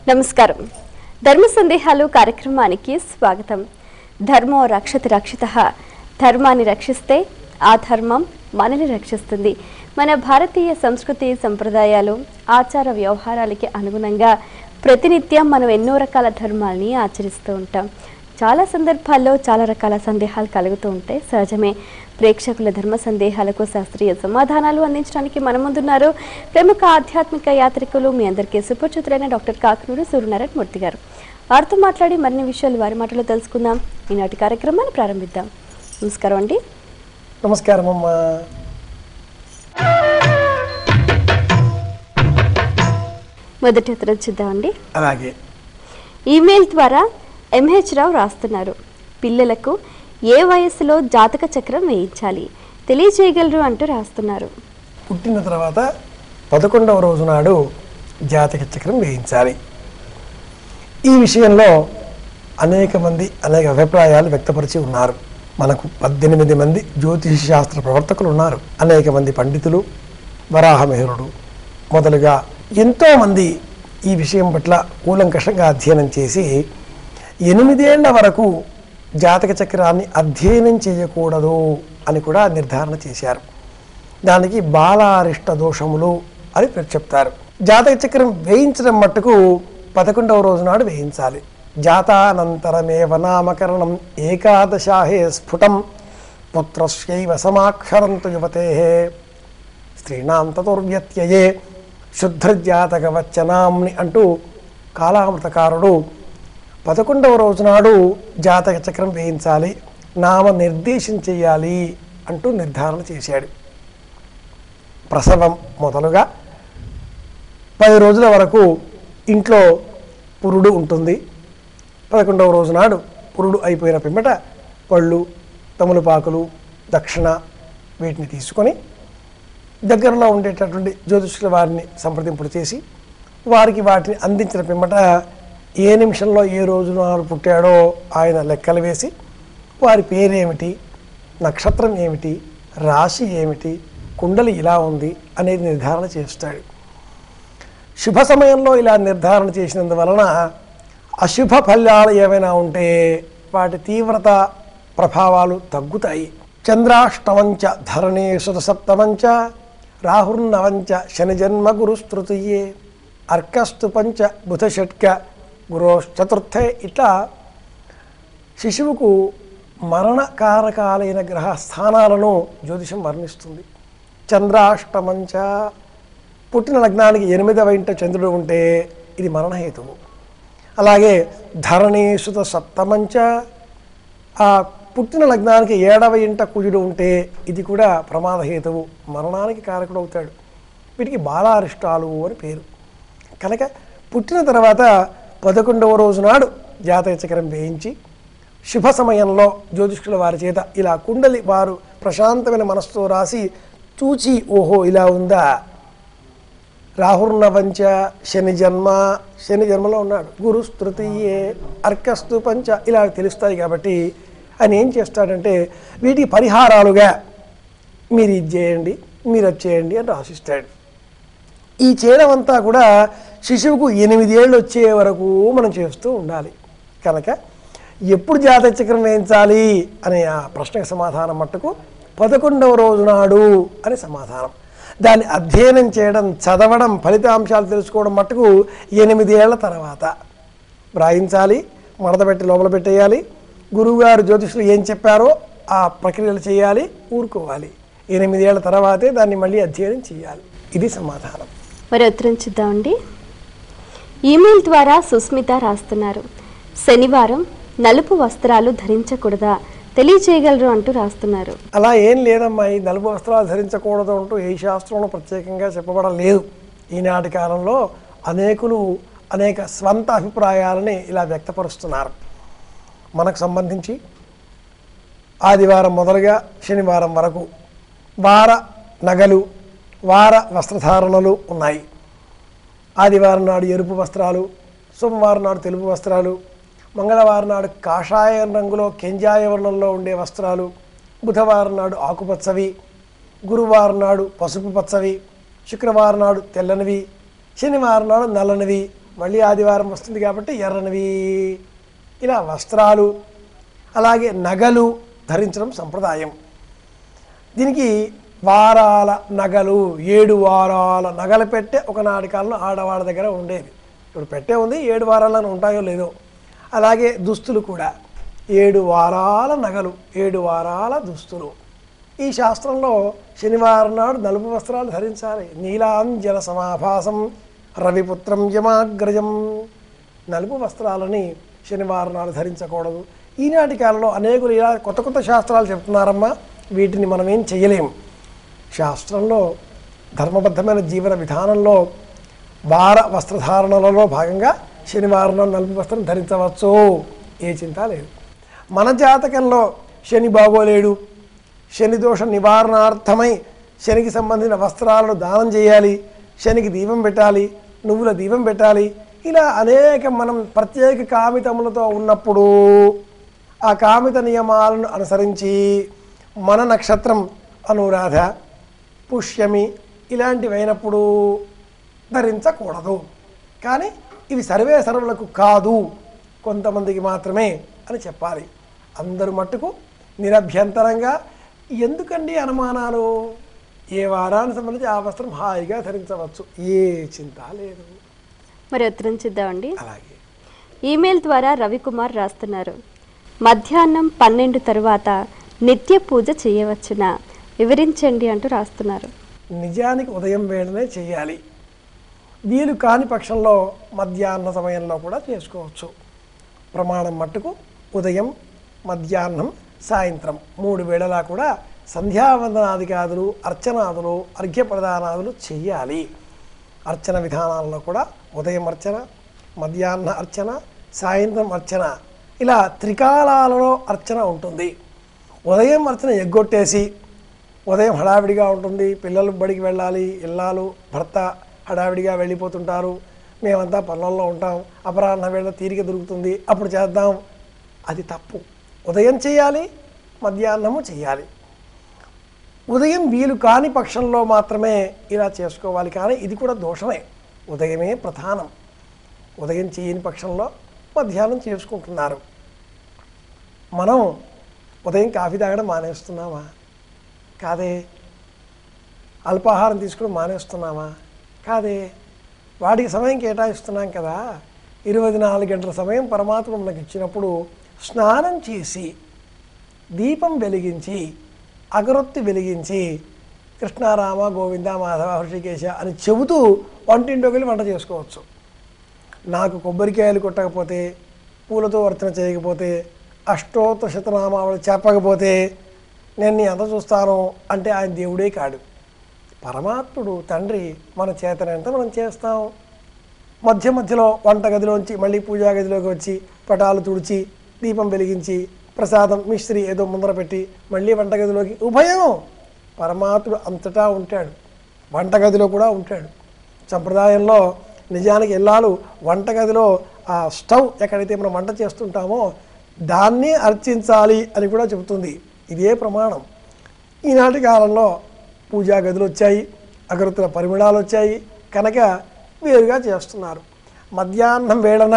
నమస్కారం. ధర్మ సందేహాలు కార్యక్రమానికి స్వాగతం. ధర్మో రక్షతి రక్షితః. ధర్మాన్ని రక్షిస్తే ఆ ధర్మం మనల్ని రక్షిస్తుంది. మన భారతీయ సంస్కృతి సంప్రదాయాలు ఆచార వ్యవహారాలకి అనుగుణంగా ప్రతినిత్యం మనం ఎన్నో రకాల ధర్మాలని ఆచరిస్తూ ఉంటాం. చాలా సందర్భాల్లో చాలా రకాల సందేహాలు కలుగుతూ ఉంటాయి, సహజమే. ప్రేక్షకుల ధర్మ సందేహాలకు శాస్త్రీయ సమాధానాలు అందించడానికి మన ముందున్నారు ప్రముఖ ఆధ్యాత్మిక యాత్రికులు, మీ అందరికీ సుపరిచితులైన డాక్టర్ కాకునూరి సూర్యనారాయణ మూర్తి గారు. వారితో మాట్లాడి మరిన్ని విషయాలు వారి మాటలో తెలుసుకుందాం. ఈనాటి కార్యక్రమాన్ని ప్రారంభిద్దాం. నమస్కారం అండి. నమస్కారం అమ్మా. మొదటి ఉత్తరం చూద్దామండి. అలాగే ఈమెయిల్ ద్వారా ఎంహెచ్ రావు రాస్తున్నారు. పిల్లలకు ఏ వయస్సులో జాతక చక్రం వేయించాలి తెలియజేయగలరు అంటూ రాస్తున్నారు. పుట్టిన తర్వాత 11వ రోజు నాడు జాతక చక్రం వేయించాలి. ఈ విషయంలో అనేక మంది అనేక అభిప్రాయాలు వ్యక్తపరిచి ఉన్నారు. మనకు 18 మంది జ్యోతిష శాస్త్ర ప్రవర్తకులు ఉన్నారు. అనేక మంది పండితులు, వరాహమిహిరుడు మొదలుగా ఎంతోమంది ఈ విషయం పట్ల కూలంకషంగా అధ్యయనం చేసి 8 ఏళ్ల వరకు జాతక చక్రాన్ని అధ్యయనం చేయకూడదు అని కూడా నిర్ధారణ చేశారు. దానికి బాలారిష్ట దోషములు అని చెప్తారు. జాతక చక్రం వేయించడం మట్టుకు 11వ రోజు నాడు వేయించాలి. జాతానంతరమేవ నామకరణం ఏకాదశాహే స్ఫుటం పుత్రస్యైవ సమాక్షరంతు యువతే స్త్రీణాం తతుర్వ్యత్యయే శుద్ధజాతక వచ్చనాంని అంటూ కాలామృతకారుడు 11వ రోజు నాడు జాతక చక్రం వేయించాలి, నామ నిర్దేశం చేయాలి అంటూ నిర్ధారణ చేశాడు. ప్రసవం మొదలుగా 10 రోజుల వరకు ఇంట్లో పురుడు ఉంటుంది. 11వ రోజు నాడు పురుడు అయిపోయిన పిమ్మట పళ్ళు, తమలపాకులు, దక్షిణ వీటిని తీసుకొని దగ్గరలో ఉండేటటువంటి జ్యోతిష్యుల వారిని సంప్రదింపులు చేసి వారికి వాటిని అందించిన పిమ్మట ఏ నిమిషంలో ఏ రోజు నాడు పుట్టాడో ఆయన లెక్కలు వేసి వారి పేరేమిటి, నక్షత్రం ఏమిటి, రాశి ఏమిటి, కుండలి ఇలా ఉంది అనేది నిర్ధారణ చేస్తాడు. శుభ సమయంలో ఇలా నిర్ధారణ చేసినందువలన అశుభ ఫలాలు ఏమైనా ఉంటే వాటి తీవ్రత ప్రభావాలు తగ్గుతాయి. చంద్రాష్టమంచ ధరణీసుత సప్తమంచ రాహుర్నవంచ శనిజన్మ గురుస్తృతీయే అర్కస్తు పంచ బుధ షట్క గురోశ్చతుర్థే. ఇట్లా శిశువుకు మరణకారకాలైన గ్రహ స్థానాలను జ్యోతిషం వర్ణిస్తుంది. చంద్రాష్టమంచ పుట్టిన లగ్నానికి 8వ ఇంట చంద్రుడు ఉంటే ఇది మరణహేతువు. అలాగే ధరణీసుత సప్తమంచ ఆ పుట్టిన లగ్నానికి 7వ ఇంట కుజుడు ఉంటే ఇది కూడా ప్రమాదహేతువు, మరణానికి కారకుడు అవుతాడు. వీటికి బాలారిష్టాలు అని పేరు. కనుక పుట్టిన తర్వాత 11వ రోజు నాడు జాతక చక్రం వేయించి శుభ సమయంలో జ్యోతిష్కుల వారి చేత ఇలా కుండలి వారు ప్రశాంతమైన మనస్సుతో రాసి చూచి, ఓహో ఇలా ఉందా, రాహుర్నవంచ శని జన్మలో ఉన్నాడు, గురు తృతీయే అర్కస్తు పంచ ఇలా తెలుస్తాయి. కాబట్టి ఆయన ఏం చేస్తాడంటే వీటికి పరిహారాలుగా మీరు ఇది చేయండి, మీరు అది చేయండి అని రాసిస్తాడు. ఈ చేయడం అంతా కూడా శిశువుకు 8 ఏళ్ళు వచ్చే వరకు మనం చేస్తూ ఉండాలి. కనుక ఎప్పుడు జాతక చక్రం వేయించాలి అనే ఆ ప్రశ్నకు సమాధానం మట్టుకు 11వ రోజు నాడు అని సమాధానం. దాన్ని అధ్యయనం చేయడం, చదవడం, ఫలితాంశాలు తెలుసుకోవడం మట్టుకు 8 ఏళ్ల తర్వాత వ్రాయించాలి, మడతపెట్టి లోపల పెట్టేయాలి. గురువుగారు జ్యోతిషులు ఏం చెప్పారో ఆ ప్రక్రియలు చేయాలి, ఊరుకోవాలి. 8 ఏళ్ల తర్వాతే దాన్ని మళ్ళీ అధ్యయనం చేయాలి. ఇది సమాధానం. మరి ఉత్తరం చూద్దామండి. ఈమెయిల్ ద్వారా సుస్మిత రాస్తున్నారు. శనివారం నలుపు వస్త్రాలు ధరించకూడదా తెలియచేయగలరు అంటూ రాస్తున్నారు. అలా ఏం లేదమ్మా. ఈ నలుపు వస్త్రాలు ధరించకూడదు అంటూ ఏ శాస్త్రంలో ప్రత్యేకంగా చెప్పబడలేదు. ఈనాటి కాలంలో అనేకులు అనేక స్వంత అభిప్రాయాలని ఇలా వ్యక్తపరుస్తున్నారు. మనకు సంబంధించి ఆదివారం మొదలుగా శనివారం వరకు వార నగలు, వార వస్త్రధారణలు ఉన్నాయి. ఆదివారం నాడు ఎరుపు వస్త్రాలు, సోమవారం నాడు తెలుపు వస్త్రాలు, మంగళవారం నాడు కాషాయ రంగులో కెంజాయ వర్ణంలో ఉండే వస్త్రాలు, బుధవారం నాడు ఆకుపచ్చవి, గురువారం నాడు పసుపు పచ్చవి, శుక్రవారం నాడు తెల్లనివి, శనివారం నాడు నల్లనివి, మళ్ళీ ఆదివారం వస్తుంది కాబట్టి ఎర్రనివి ఇలా వస్త్రాలు అలాగే నగలు ధరించడం సంప్రదాయం. దీనికి వారాల నగలు 7 వారాల నగలు పెట్టే ఒకనాటి కాలంలో ఆడవాళ్ళ దగ్గర ఉండేది. ఇప్పుడు పెట్టే ఉంది, 7 వారాలను ఉంటాయో లేదో. అలాగే దుస్తులు కూడా 7 వారాల నగలు, 7 వారాల దుస్తులు. ఈ శాస్త్రంలో శనివారం నాడు నలుపు వస్త్రాలు ధరించాలి. నీలాంజన సమాభాసం రవిపుత్రం యమాగ్రజం. నలుపు వస్త్రాలని శనివారం నాడు ధరించకూడదు. ఈనాటి కాలంలో అనేకులు ఇలా కొత్త కొత్త శాస్త్రాలు చెప్తున్నారమ్మా, వీటిని మనం ఏం చేయలేము. శాస్త్రంలో ధర్మబద్ధమైన జీవన విధానంలో వార వస్త్రధారణలలో భాగంగా శనివారం నాడు నలుపు వస్త్రం ధరించవచ్చు, ఏ చింత లేదు. మన జాతకంలో శని బాగోలేడు, శని దోష నివారణార్థమై శనికి సంబంధించిన వస్త్రాలను దానం చేయాలి, శనికి దీపం పెట్టాలి, నువ్వుల దీపం పెట్టాలి. ఇలా అనేక మనం ప్రత్యేక కామితములతో ఉన్నప్పుడు ఆ కామిత నియమాలను అనుసరించి మన నక్షత్రం అనురాధ, పుష్యమి ఇలాంటివి అయినప్పుడు ధరించకూడదు. కానీ ఇవి సర్వే సర్వులకు కాదు, కొంతమందికి మాత్రమే అని చెప్పాలి. అందరూ మట్టుకు నిరభ్యంతరంగా, ఎందుకండి అనుమానాలు, ఏ వారానికి సంబంధించి ఆ వస్త్రం హాయిగా ధరించవచ్చు, ఏ చింత లేదు. మరి ఉత్తరం చూద్దామండి. అలాగే ఈమెయిల్ ద్వారా రవికుమార్ రాస్తున్నారు, మధ్యాహ్నం 12 తరువాత నిత్య పూజ చేయవచ్చునా, వివరించండి అంటూ రాస్తున్నారు. నిజానికి ఉదయం వేళనే చేయాలి. వీలు కాని పక్షంలో మధ్యాహ్న సమయంలో కూడా చేసుకోవచ్చు. ప్రమాణం మట్టుకు ఉదయం, మధ్యాహ్నం, సాయంత్రం 3 వేళలా కూడా సంధ్యావందనాదికాదులు, అర్చనాదులు, అర్ఘ్యప్రదానాదులు చెయ్యాలి. అర్చన విధానాల్లో కూడా ఉదయం అర్చన, మధ్యాహ్న అర్చన, సాయంత్రం అర్చన, ఇలా త్రికాలాలలో అర్చన ఉంటుంది. ఉదయం అర్చన ఎగ్గొట్టేసి, ఉదయం హడావిడిగా ఉంటుంది, పిల్లలు బడికి వెళ్ళాలి, ఇల్లాలు భర్త హడావిడిగా వెళ్ళిపోతుంటారు, మేమంతా పనులలో ఉంటాం, అపరాహ్న వేళ తీరిక దొరుకుతుంది, అప్పుడు చేద్దాం, అది తప్పు. ఉదయం చేయాలి, మధ్యాహ్నము చేయాలి. ఉదయం వీలు కాని పక్షంలో మాత్రమే ఇలా చేసుకోవాలి. కానీ ఇది కూడా దోషమే, ఉదయమే ప్రధానం. ఉదయం చేయని పక్షంలో మధ్యాహ్నం చేసుకుంటున్నారు. మనం ఉదయం కాఫీ తాగడం మానేస్తున్నామా? కాదే. అల్పాహారం తీసుకోవడం మానేస్తున్నామా? కాదే. వాటికి సమయం కేటాయిస్తున్నాం కదా. 24 గంటల సమయం పరమాత్మ మనకు ఇచ్చినప్పుడు స్నానం చేసి, దీపం వెలిగించి, అగరొత్తి వెలిగించి, కృష్ణారామ గోవింద మాధవ హృషికేశ అని చెబుతూ వంటింట్లోకి వెళ్ళి వంట చేసుకోవచ్చు. నాకు కొబ్బరికాయలు కొట్టకపోతే, పూలతో అర్చన చేయకపోతే, అష్టోత్తర శతనామావళి చెప్పకపోతే నేను నీ అంత చూస్తాను అంటే ఆయన దేవుడే కాడు. పరమాత్ముడు తండ్రి మన చేతనంత మనం చేస్తాం. మధ్య మధ్యలో వంటగదిలోంచి మళ్ళీ పూజా గదిలోకి వచ్చి పటాలు తుడిచి, దీపం వెలిగించి, ప్రసాదం మిశ్రీ ఏదో ముందర పెట్టి మళ్ళీ వంటగదిలోకి, ఉభయం. పరమాత్ముడు అంతటా ఉంటాడు, వంటగదిలో కూడా ఉంటాడు. సంప్రదాయంలో నిజానికి ఇల్లాలు వంటగదిలో ఆ స్టవ్ ఎక్కడైతే మనం వంట చేస్తుంటామో దాన్ని అర్చించాలి అని కూడా చెబుతుంది. ఇదే ప్రమాణం. ఈనాటి కాలంలో పూజా గదులు వచ్చాయి, అగరత్తుల పరిమళాలు వచ్చాయి కనుక వేరుగా చేస్తున్నారు. మధ్యాహ్నం వేళన,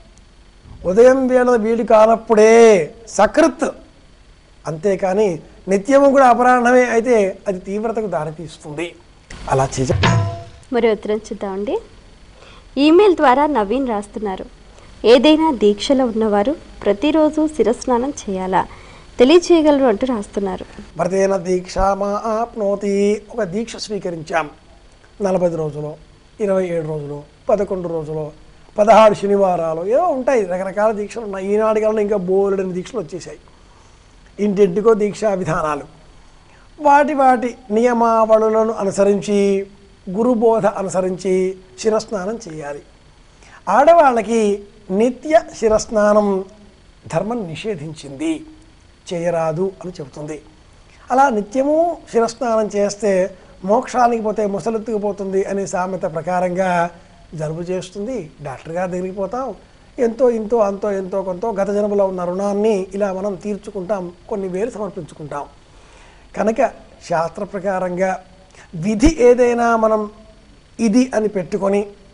ఉదయం వేళ వీలు కానప్పుడే సకృత్, అంతేకాని నిత్యము కూడా అపరాహ్నమే అయితే అది తీవ్రతకు దారితీస్తుంది. అలా చేయ. మరి ఉత్తరం చూద్దామండి. ఈమెయిల్ ద్వారా నవీన్ రాస్తున్నారు, ఏదైనా దీక్షలో ఉన్నవారు ప్రతిరోజు శిరస్నానం చేయాలా, తెలియచేయగలరు అంటూ రాస్తున్నారు. వ్రతేన దీక్ష మా ఆప్నోతి. ఒక దీక్ష స్వీకరించాం, 40 రోజులు, 27 రోజులు, 11 రోజులు, 16 శనివారాలు ఏవో ఉంటాయి, రకరకాల దీక్షలు ఉన్నాయి. ఈనాటి కాలంలో ఇంకా బోలెడని దీక్షలు వచ్చేసాయి. ఇంటింటికో దీక్షా విధానాలు. వాటి వాటి నియమావళులను అనుసరించి, గురుబోధ అనుసరించి శిరస్నానం చేయాలి. ఆడవాళ్ళకి నిత్య శిరస్నానం ధర్మం నిషేధించింది, చేయరాదు అని చెబుతుంది. అలా నిత్యము శిరస్నానం చేస్తే మోక్షానికి పోతే ముసలెత్తుకుపోతుంది అనే సామెత ప్రకారంగా జలుబు చేస్తుంది, డాక్టర్ గారి దగ్గరికి పోతాం, ఎంతో ఇంతో అంతో ఎంతో కొంత గత జన్మలో ఉన్న రుణాన్ని ఇలా మనం తీర్చుకుంటాం, కొన్ని వేలు సమర్పించుకుంటాం. కనుక శాస్త్ర ప్రకారంగా విధి ఏదైనా మనం ఇది అని పెట్టుకొని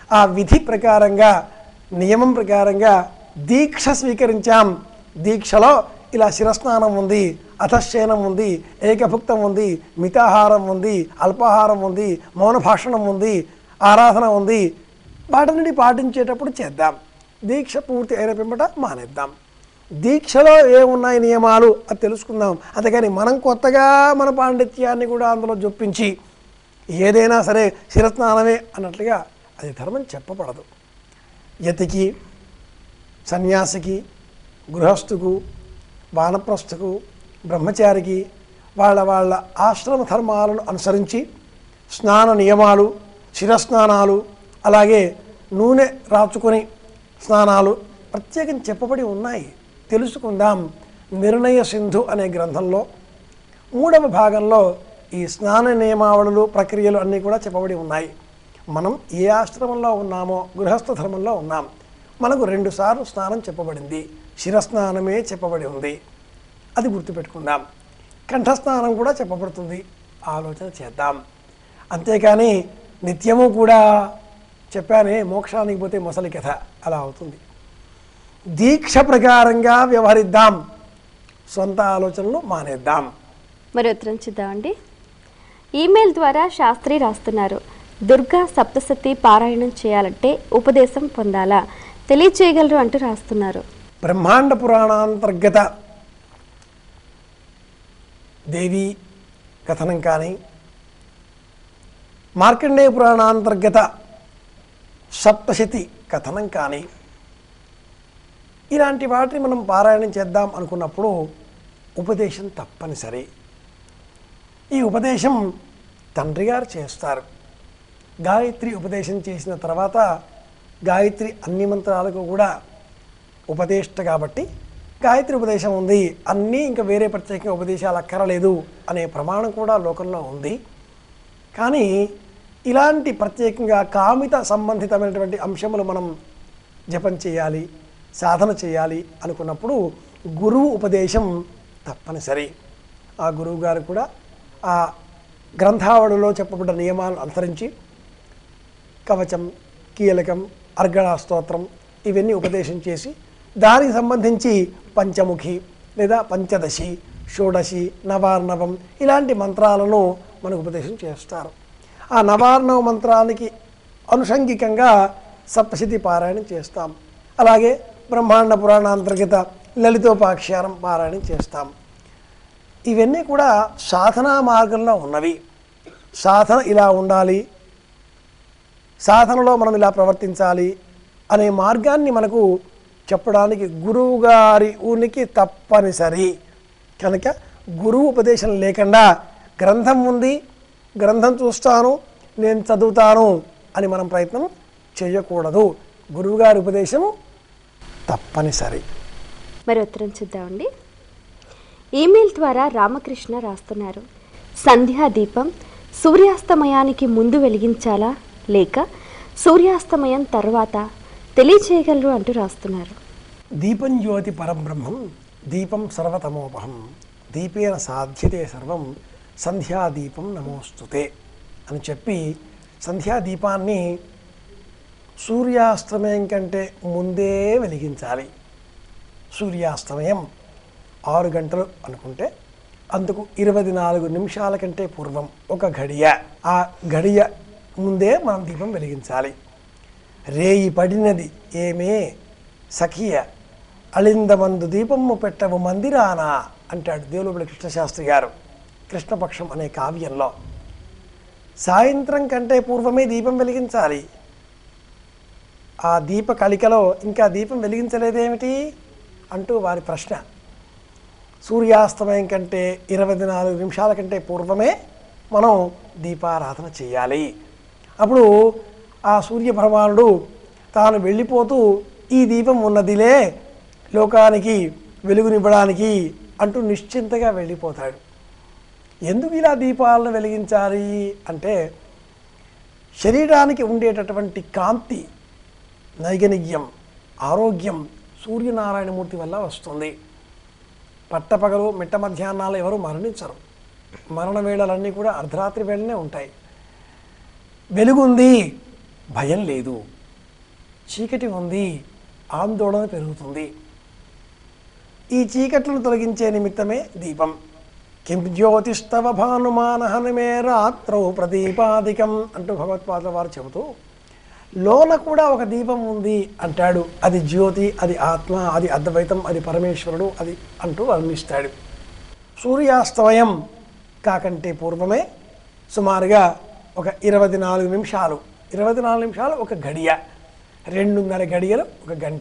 ఆ విధి ప్రకారంగా నియమం ప్రకారంగా దీక్ష స్వీకరించాం. దీక్షలో ఇలా శిరస్నానం ఉంది, అధశ్చయనం ఉంది, ఏకభుక్తం ఉంది, మితాహారం ఉంది, అల్పాహారం ఉంది, మౌన భాషణం ఉంది, ఆరాధన ఉంది. వాటిని పాటించేటప్పుడు చేద్దాం. దీక్ష పూర్తి అయిన పిమ్మట మానేద్దాం. దీక్షలో ఏమున్నాయి నియమాలు అది తెలుసుకుందాం. అంతేకాని మనం కొత్తగా మన పాండిత్యాన్ని కూడా అందులో జొప్పించి ఏదైనా సరే శిరస్నానమే అన్నట్లుగా అది ధర్మం చెప్పబడదు. యతికి, సన్యాసికి, గృహస్థుకు, వానప్రస్థుకు, బ్రహ్మచారికి వాళ్ళ వాళ్ళ ఆశ్రమ ధర్మాలను అనుసరించి స్నాన నియమాలు, శిరస్నానాలు, అలాగే నూనె రాచుకొని స్నానాలు ప్రత్యేకం చెప్పబడి ఉన్నాయి. తెలుసుకుందాం. నిర్ణయ సింధు అనే గ్రంథంలో 3వ భాగంలో ఈ స్నాన నియమావళులు, ప్రక్రియలు అన్నీ కూడా చెప్పబడి ఉన్నాయి. మనం ఏ ఆశ్రమంలో ఉన్నామో గృహస్థ ధర్మంలో ఉన్నాం. మనకు 2 సార్లు స్నానం చెప్పబడింది. శిరస్నానమే చెప్పబడి ఉంది. అది గుర్తుపెట్టుకుందాం. కంఠస్నానం కూడా చెప్పబడుతుంది. ఆలోచన చేద్దాం. అంతేకాని నిత్యము కూడా చెప్పానే మోక్షానికి పోతే మొసలి కథ అలా అవుతుంది. దీక్ష ప్రకారంగా వ్యవహరిద్దాం. సొంత ఆలోచనలు మానేద్దాం. మరి ఉత్తరం చూద్దామండి. ఈమెయిల్ ద్వారా శాస్త్రి రాస్తున్నారు, దుర్గా సప్తశతి పారాయణం చేయాలంటే ఉపదేశం పొందాలా, తెలియచేయగలరు అంటూ రాస్తున్నారు. బ్రహ్మాండ పురాణాంతర్గత దేవి కథనం కానీ, మార్కండేయ పురాణాంతర్గత సప్తశతి కథనం కానీ, ఇలాంటి వాటిని మనం పారాయణం చేద్దాం అనుకున్నప్పుడు ఉపదేశం తప్పనిసరి. ఈ ఉపదేశం తండ్రి గారు చేస్తారు. గాయత్రి ఉపదేశం చేసిన తర్వాత గాయత్రి అన్ని మంత్రాలకు కూడా ఉపదేష్ట కాబట్టి గాయత్రి ఉపదేశం ఉంది, అన్నీ ఇంకా వేరే ప్రత్యేకంగా ఉపదేశాలు అక్కరలేదు అనే ప్రమాణం కూడా లోకంలో ఉంది. కానీ ఇలాంటి ప్రత్యేకంగా కామిత సంబంధితమైనటువంటి అంశములు మనం జపం చేయాలి, సాధన చేయాలి అనుకున్నప్పుడు గురువు ఉపదేశం తప్పనిసరి. ఆ గురువు గారు కూడా ఆ గ్రంథావళిలో చెప్పబడ్డ నియమాలను అనుసరించి కవచం, కీలకం, అర్గళా స్తోత్రం ఇవన్నీ ఉపదేశం చేసి దానికి సంబంధించి పంచముఖి లేదా పంచదశి, షోడశి, నవార్ణవం ఇలాంటి మంత్రాలను మనకు ఉపదేశం చేస్తారు. ఆ నవార్ణవ మంత్రానికి అనుషంగికంగా సప్తశతి పారాయణం చేస్తాం. అలాగే బ్రహ్మాండ పురాణాంతర్గత లలితోపాఖ్యానం పారాయణం చేస్తాం. ఇవన్నీ కూడా సాధనా మార్గంలో ఉన్నవి. సాధన ఇలా ఉండాలి, సాధనలో మనం ఇలా ప్రవర్తించాలి అనే మార్గాన్ని మనకు చెప్పడానికి గురువు గారి ఉనికి తప్పనిసరి. కనుక గురువు ఉపదేశం లేకుండా గ్రంథం ఉంది, గ్రంథం చూస్తాను, నేను చదువుతాను అని మనం ప్రయత్నం చేయకూడదు. గురువుగారి ఉపదేశం తప్పనిసరి. మరి ఉత్తరం చూద్దామండి. ఈమెయిల్ ద్వారా రామకృష్ణ రాస్తున్నారు, సంధ్యా దీపం సూర్యాస్తమయానికి ముందు వెలిగించాలా లేక సూర్యాస్తమయం తర్వాత తెలియచేయగలరు అంటూ రాస్తున్నారు. దీపం జ్యోతి పరబ్రహ్మం, దీపం సర్వతమోపహం, దీపేన సాధ్యతే సర్వం, సంధ్యాదీపం నమోస్తుతే అని చెప్పి సంధ్యాదీపాన్ని సూర్యాస్తమయం కంటే ముందే వెలిగించాలి. సూర్యాస్తమయం 6 గంటలు అనుకుంటే అందుకు 24 నిమిషాల కంటే పూర్వం ఒక ఘడియ, ఆ ఘడియ ముందే మనం దీపం వెలిగించాలి. రేయి పడినది ఏమే సఖియ అళిందమందు దీపము పెట్టవు మందిరానా అంటాడు దేవులపల్లి కృష్ణశాస్త్రి గారు కృష్ణపక్షం అనే కావ్యంలో. సాయంత్రం కంటే పూర్వమే దీపం వెలిగించాలి. ఆ దీప కలికలో ఇంకా దీపం వెలిగించలేదేమిటి అంటూ వారి ప్రశ్న. సూర్యాస్తమయం కంటే 24 నిమిషాల కంటే పూర్వమే మనం దీపారాధన చేయాలి. అప్పుడు ఆ సూర్యభగవానుడు తాను వెళ్ళిపోతూ ఈ దీపం ఉన్నదిలే లోకానికి వెలుగునివ్వడానికి అంటూ నిశ్చింతగా వెళ్ళిపోతాడు. ఎందుకు ఇలా దీపాలను వెలిగించాలి అంటే శరీరానికి ఉండేటటువంటి కాంతి, నైగనిగ్యం, ఆరోగ్యం సూర్యనారాయణమూర్తి వల్ల వస్తుంది. పట్టపగలు మిట్ట మధ్యాహ్నాలు ఎవరు మరణించరు. మరణ వేళలన్నీ కూడా అర్ధరాత్రి వేళనే ఉంటాయి. వెలుగుంది, భయం లేదు చీకటి ఉంది, ఆందోళన పెరుగుతుంది. ఈ చీకట్లను తొలగించే నిమిత్తమే దీపం. కిం జ్యోతిస్తవ భానుమానహనమే రాత్రౌ ప్రదీపాదికం అంటూ భగవత్పాదుల వారు చెబుతూ లోన కూడా ఒక దీపం ఉంది అంటాడు. అది జ్యోతి, అది ఆత్మ, అది అద్వైతం, అది పరమేశ్వరుడు, అది అంటూ వర్ణిస్తాడు. సూర్యాస్తమయం కాకంటే పూర్వమే సుమారుగా ఒక 24 నిమిషాలు, 24 నిమిషాలు ఒక గడియ, 2:30 గడియలు ఒక గంట,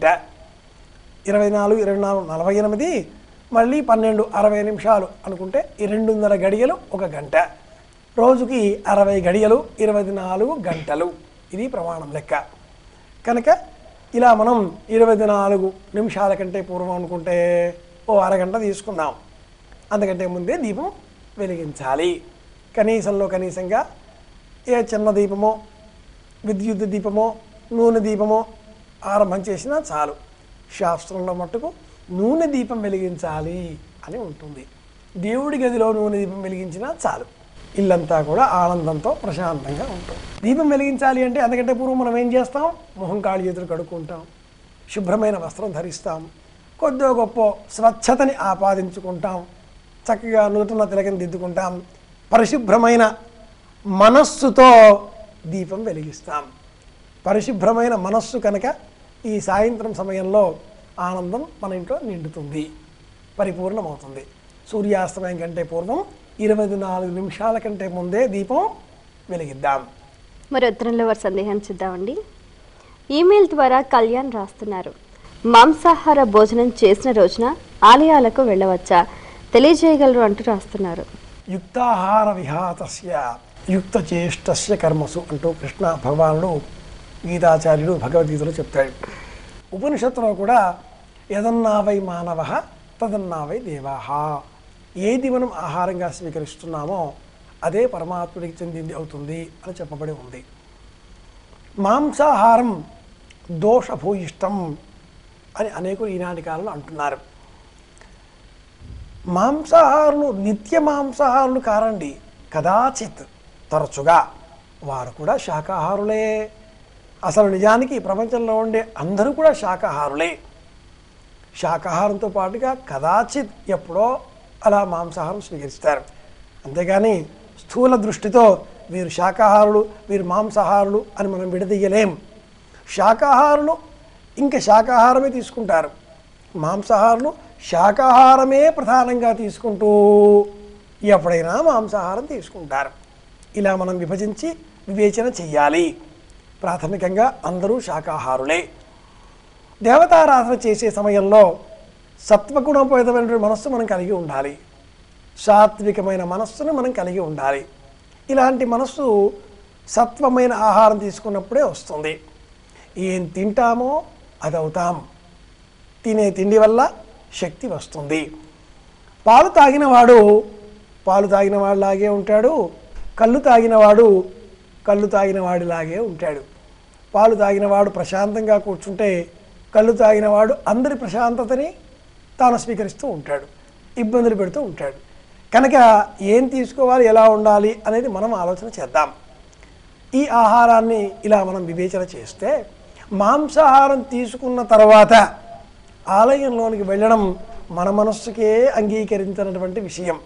24, 24, 48, మళ్ళీ 12, 60 నిమిషాలు అనుకుంటే 2:30 గడియలు ఒక గంట. రోజుకి 60 గడియలు, 24 గంటలు. ఇది ప్రమాణం లెక్క. కనుక ఇలా మనం 24 నిమిషాల కంటే పూర్వం అనుకుంటే ఓ అరగంట తీసుకుందాం. అందుకంటే ముందే దీపం వెలిగించాలి. కనీసంలో కనీసంగా ఏ చిన్న దీపమో, విద్యుత్ దీపమో, నూనె దీపమో ఆరంభం చేసినా చాలు. శాస్త్రంలో మట్టుకు నూనె దీపం వెలిగించాలి అని ఉంటుంది. దేవుడి గదిలో నూనె దీపం వెలిగించినా చాలు. ఇల్లంతా కూడా ఆనందంతో ప్రశాంతంగా ఉంటుంది. దీపం వెలిగించాలి అంటే అందుకంటే పూర్వం మనం ఏం చేస్తాం? మొహం కాళ్ళు చేతులు కడుక్కుంటాం, శుభ్రమైన వస్త్రం ధరిస్తాం, కొద్దిగా గొప్ప స్వచ్ఛతని ఆపాదించుకుంటాం, చక్కగా నూతన తిలకం దిద్దుకుంటాం, పరిశుభ్రమైన మనస్సుతో దీపం వెలిగిస్తాం. పరిశుభ్రమైన మనస్సు కనుక ఈ సాయంత్రం సమయంలో ఆనందం మన ఇంట్లో నిండుతుంది, పరిపూర్ణమవుతుంది. సూర్యాస్తమయం కంటే పూర్వం 24 నిమిషాల కంటే ముందే దీపం వెలిగిద్దాం. మరి ఉత్తరంలో వారి సందేహం చూద్దామండి. ఈమెయిల్ ద్వారా కళ్యాణ్ రాస్తున్నారు. మాంసాహార భోజనం చేసిన రోజున ఆలయాలకు వెళ్ళవచ్చా, తెలియజేయగలరు అంటూ రాస్తున్నారు. యుక్తాహార విహాతస్య యుక్త చేష్టస్య కర్మసు అంటూ కృష్ణ భగవానుడు గీతాచార్యుడు భగవద్గీతలో చెప్తాడు. ఉపనిషత్తులో కూడా యదన్నావై మానవ తదన్నావై దేవాహ, ఏది మనం ఆహారంగా స్వీకరిస్తున్నామో అదే పరమాత్ముడికి చెందింది అవుతుంది అని చెప్పబడి ఉంది. మాంసాహారం దోషభూయిష్టం అని అనేకులు ఈనాటి కాలంలో అంటున్నారు. మాంసాహారులు నిత్య మాంసాహారులు కారండి, కదాచిత్ తరచుగా వారు కూడా శాకాహారులే. అసలు నిజానికి ప్రపంచంలో ఉండే అందరూ కూడా శాకాహారులే. శాకాహారంతో పాటుగా కదాచిత్ ఎప్పుడో అలా మాంసాహారం స్వీకరిస్తారు. అంతేగాని స్థూల దృష్టితో వీరు శాకాహారులు, వీరు మాంసాహారులు అని మనం విడదీయలేం. శాకాహారులు ఇంకా శాకాహారమే తీసుకుంటారు, మాంసాహారులు శాకాహారమే ప్రధానంగా తీసుకుంటూ ఎప్పుడైనా మాంసాహారం తీసుకుంటారు. ఇలా మనం విభజించి వివేచన చెయ్యాలి. ప్రాథమికంగా అందరూ శాకాహారులే. దేవతారాధన చేసే సమయంలో సత్వగుణోపేతమైనటువంటి మనస్సు మనం కలిగి ఉండాలి, సాత్వికమైన మనస్సును మనం కలిగి ఉండాలి. ఇలాంటి మనస్సు సత్వమైన ఆహారం తీసుకున్నప్పుడే వస్తుంది. ఏం తింటామో అది అవుతాం. తినే తిండి వల్ల శక్తి వస్తుంది. పాలు తాగినవాడు పాలు తాగినవాడిలాగే ఉంటాడు, కళ్ళు తాగినవాడు కళ్ళు తాగినవాడిలాగే ఉంటాడు. పాలు తాగినవాడు ప్రశాంతంగా కూర్చుంటే కళ్ళు తాగినవాడు అందరి ప్రశాంతతని తాను స్వీకరిస్తూ ఉంటాడు, ఇబ్బందులు పెడుతూ ఉంటాడు. కనుక ఏం తీసుకోవాలి, ఎలా ఉండాలి అనేది మనం ఆలోచన చేద్దాం. ఈ ఆహారాన్ని ఇలా మనం వివేచన చేస్తే మాంసాహారం తీసుకున్న తర్వాత ఆలయంలోనికి వెళ్ళడం మన మనస్సుకే అంగీకరించినటువంటి విషయం.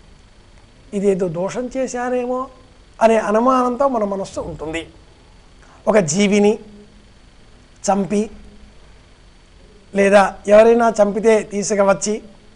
ఇదేదో దోషం చేశానేమో అనే అనుమానంతో మన మనస్సు ఉంటుంది. ఒక జీవిని చంపి లేదా ఎవరైనా చంపితే తీసుకువచ్చి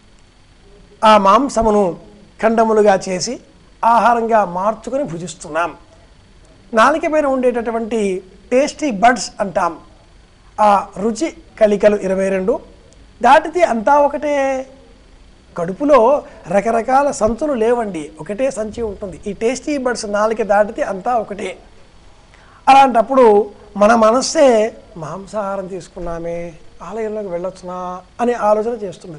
ఆ మాంసమును ఖండములుగా చేసి ఆహారంగా మార్చుకొని భుజిస్తున్నాం. నాలుక పైన ఉండేటటువంటి టేస్టీ బడ్స్ అంటాం. ఆ రుచి కళికలు 22 దాటితే అంతా ఒకటే. కడుపులో రకరకాల సంచులు లేవండి, ఒకటే సంచి ఉంటుంది. ఈ టేస్టీ బడ్స్ నాలుక దాటితే అంతా ఒకటే. అలాంటప్పుడు మన మనస్సే మాంసాహారం తీసుకున్నామే, ఆలయంలోకి వెళ్ళొచ్చునా అనే ఆలోచన చేస్తుంది.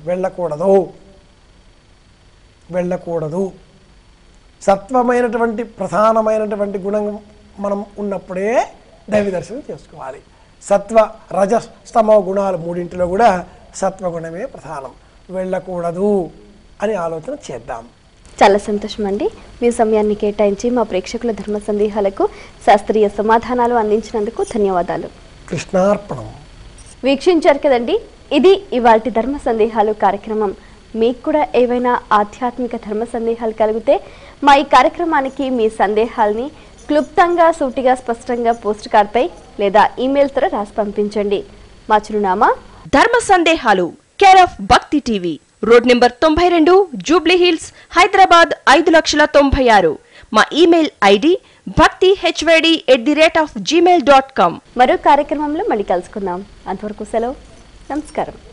వెళ్ళకూడదు. సత్వమైనటువంటి ప్రధానమైనటువంటి గుణం మనం ఉన్నప్పుడే దైవ దర్శనం చేసుకోవాలి. సత్వ రజస్ స్తమో గుణాలు మూడింటిలో కూడా సత్వగుణమే ప్రధానం. వెళ్ళకూడదు అని ఆలోచన చేద్దాం. చాలా సంతోషం అండి, మీ సమయాన్ని కేటాయించి మా ప్రేక్షకుల ధర్మ సందేహాలకు శాస్త్రీయ సమాధానాలు అందించినందుకు ధన్యవాదాలు. కృష్ణార్పణం. వీక్షించారు కదండి, ఇది ఇవాల్టి ధర్మ సందేహాలు కార్యక్రమం. మీకు కూడా ఏవైనా ఆధ్యాత్మిక ధర్మ సందేహాలు కలిగితే మా ఈ కార్యక్రమానికి మీ సందేహాల్ని క్లుప్తంగా, సూటిగా, స్పష్టంగా పోస్ట్ కార్డ్పై లేదా ఈమెయిల్ ద్వారా రాసి పంపించండి. మా చిరునామా ధర్మ సందేహాలు, care of Bhakti TV, road number 92, Jubilee Hills, Hyderabad 5,96,000. మా ఈమెయిల్ ఐడి bhaktihvd@gmail.com. మరో కార్యక్రమంలో మళ్ళీ కలుసుకుందాం. అంతవరకు సెలవు. నమస్కారం.